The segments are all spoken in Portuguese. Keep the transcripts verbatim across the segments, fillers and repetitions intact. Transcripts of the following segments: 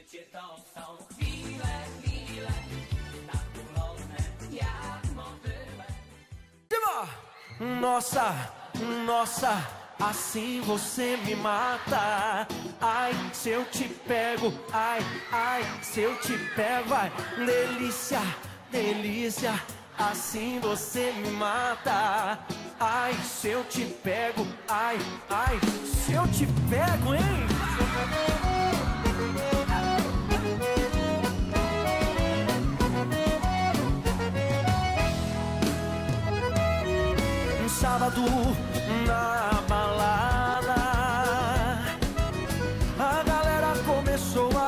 Życie to są chwile, chwile, tak ulotne jak motyle. Nossa, nossa, assim você me mata. Ai, se eu te pego, ai, ai, se eu te pego, ai, delícia, delícia, assim você me mata. Ai, se eu te pego, ai, ai, se eu te pego, hein? Um sábado na balada, a galera começou a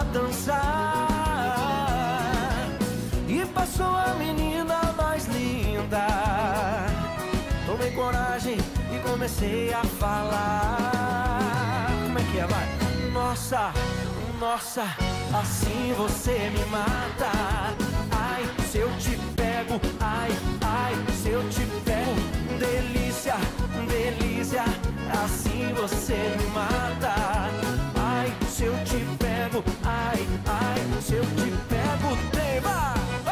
dançar e passou a menina mais linda. Tomei coragem e comecei a falar. Como é que é, vai? Nossa, nossa, assim você me mata. Ai, se eu te pego, ai, ai, se eu te pego, delícia, delícia, assim você me mata. Ai, se eu te pego, ai, ai, se eu te pego, tem, vai!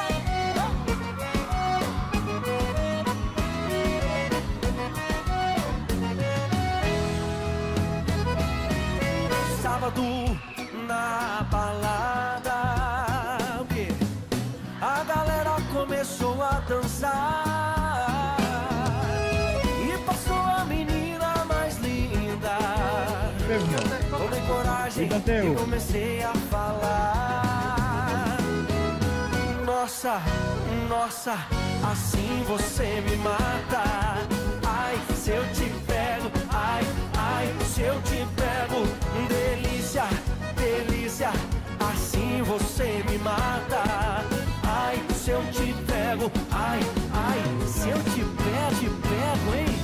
Sábado na balada, o quê? A galera começou a dançar e passou a menina mais linda. Tomei coragem e comecei a falar. Nossa, nossa, assim você me mata. Ai, se eu te pego, ai, ai, se eu te pego, delícia, delícia, assim você me mata. Ai, se eu te pego, ai, ai, se eu te pego, te pego, hein?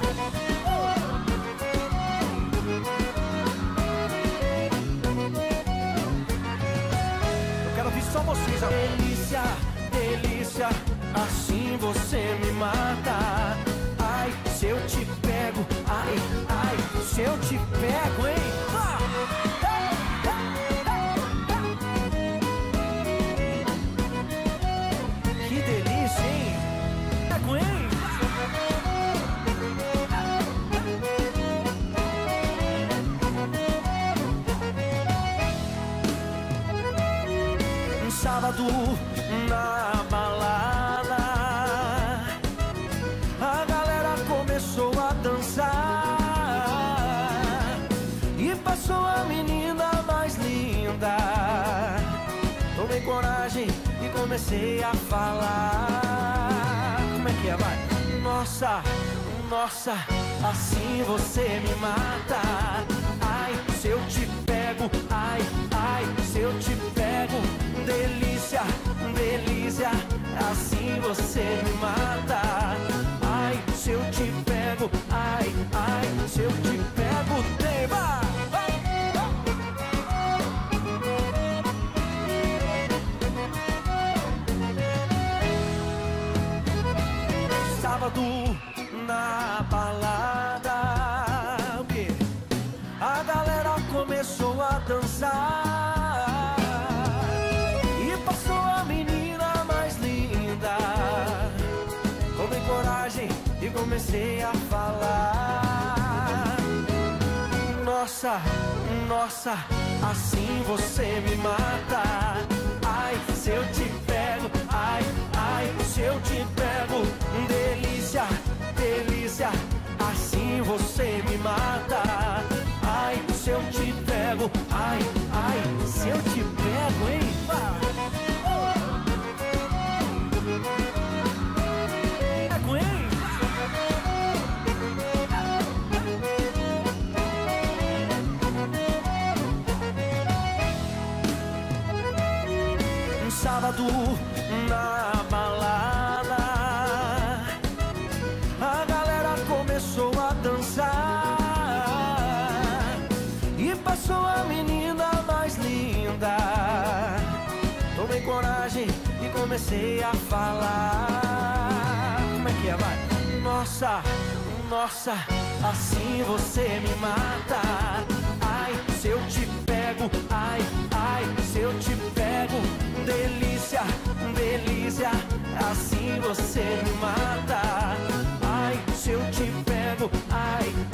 Eu quero ouvir só vocês agora. Delícia, delícia, assim você me mata. Ai, se eu te pego, ai, ai, se eu te pego, hein? Que delícia, hein? Pego, hein? Um sábado na balada, a galera começou a dançar e passou a menina mais linda. Tomei coragem e comecei a falar. Como é que é, vai? Nossa, nossa, assim você me mata. Ai, se eu te pego, ai, ai, se eu te pego, delícia, delícia, assim você me mata. Ai, se eu te pego, ai, ai, se eu te pego, tem, vai! Sábado na balada, o quê? A galera começou a dançar e passou a menina mais linda. Tomei coragem e comecei a falar. Nossa, nossa, assim você me mata. Ai, se eu te pego, ai, ai, se eu te pego, delícia, delícia, assim você me mata. Ai, se eu te pego, ai, ai, se eu te pego, hein? Pego, hein? Um sábado na balada, a galera começou a dançar e passou a menina mais linda. Tomei coragem e comecei a falar. Como é que é, vai? Nossa, nossa, assim você me mata. Ai, se eu te pego, ai, ai, se eu você me mata. Ai, se eu te pego, ai,